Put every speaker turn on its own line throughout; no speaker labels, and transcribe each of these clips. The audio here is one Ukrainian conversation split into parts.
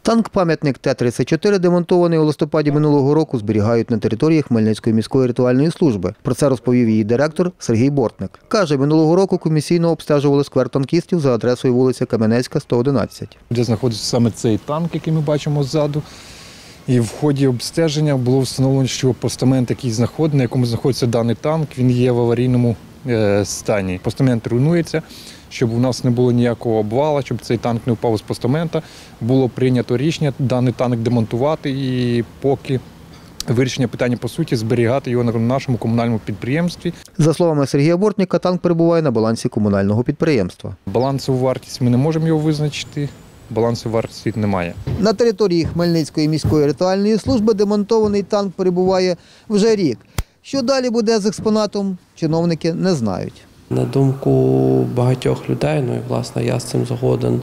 Танк-пам'ятник Т-34, демонтований у листопаді минулого року, зберігають на території Хмельницької міської рятувальної служби. Про це розповів її директор Сергій Бортник. Каже, минулого року комісійно обстежували сквер танкістів за адресою вулиця Кам'янецька, 111.
Де знаходиться саме цей танк, який ми бачимо ззаду. І в ході обстеження було встановлено, що постамент, на якому знаходиться даний танк, він є в аварійному стані. Постамент руйнується, щоб у нас не було ніякого обвалу, щоб цей танк не впав з постамента. Було прийнято рішення даний танк демонтувати і поки вирішення питання по суті зберігати його на нашому комунальному підприємстві.
За словами Сергія Бортника, танк перебуває на балансі комунального підприємства.
Балансову вартість ми не можемо його визначити. Балансу вартості немає.
На території Хмельницької міської рятувальної служби демонтований танк перебуває вже рік. Що далі буде з експонатом, чиновники не знають.
На думку багатьох людей, ну і власне я з цим згоден,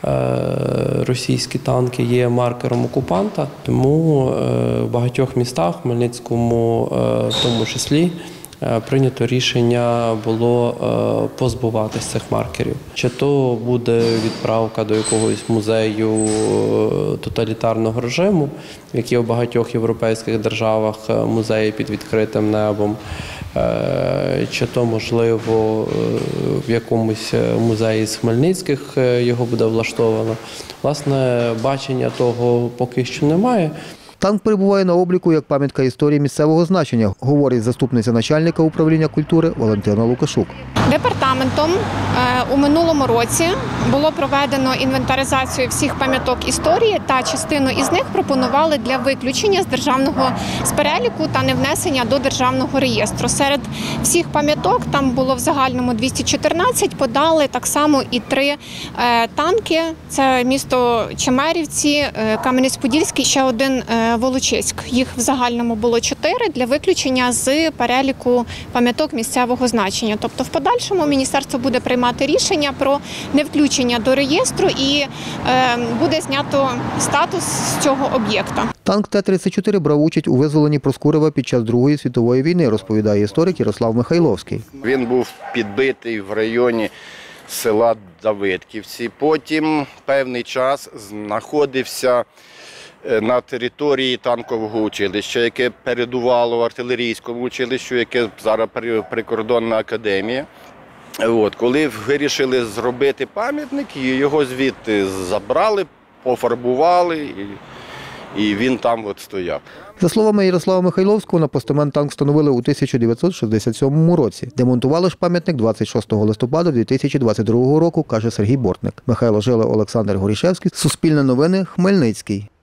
російські танки є маркером окупанта, тому в багатьох містах, в Хмельницькому в тому числі, прийнято рішення було позбуватися цих маркерів. Чи то буде відправка до якогось музею тоталітарного режиму, які в багатьох європейських державах музеї під відкритим небом, чи то, можливо, в якомусь музеї з Хмельницьких його буде влаштовано. Власне, бачення того поки що немає.
Танк перебуває на обліку як пам'ятка історії місцевого значення, говорить заступниця начальника управління культури Валентина Лукашук.
Департаментом у минулому році було проведено інвентаризацію всіх пам'яток історії та частину із них пропонували для виключення з переліку та невнесення до державного реєстру. Серед всіх пам'яток, там було в загальному 214, подали так само і 3 танки. Це місто Чемерівці, Кам'янець-Подільський, ще один Волочиськ. Їх в загальному було 4 для виключення з переліку пам'яток місцевого значення. Тобто в подальшому міністерство буде приймати рішення про невключення до реєстру і буде знято статус з цього об'єкта.
Танк Т-34 брав участь у визволенні Проскурова під час Другої світової війни, розповідає історик Ярослав Михайловський.
Він був підбитий в районі села Давидківці. Потім певний час знаходився на території танкового училища, яке передувало артилерійському училищу, яке зараз прикордонна академія. Коли вирішили зробити пам'ятник, його звідти забрали, пофарбували, і він там стояв.
За словами Ярослава Михайловського, на постамент танк встановили у 1967 році. Демонтували ж пам'ятник 26 листопада 2022 року, каже Сергій Бортник. Михайло Жила, Олександр Горішевський. Суспільне новини. Хмельницький.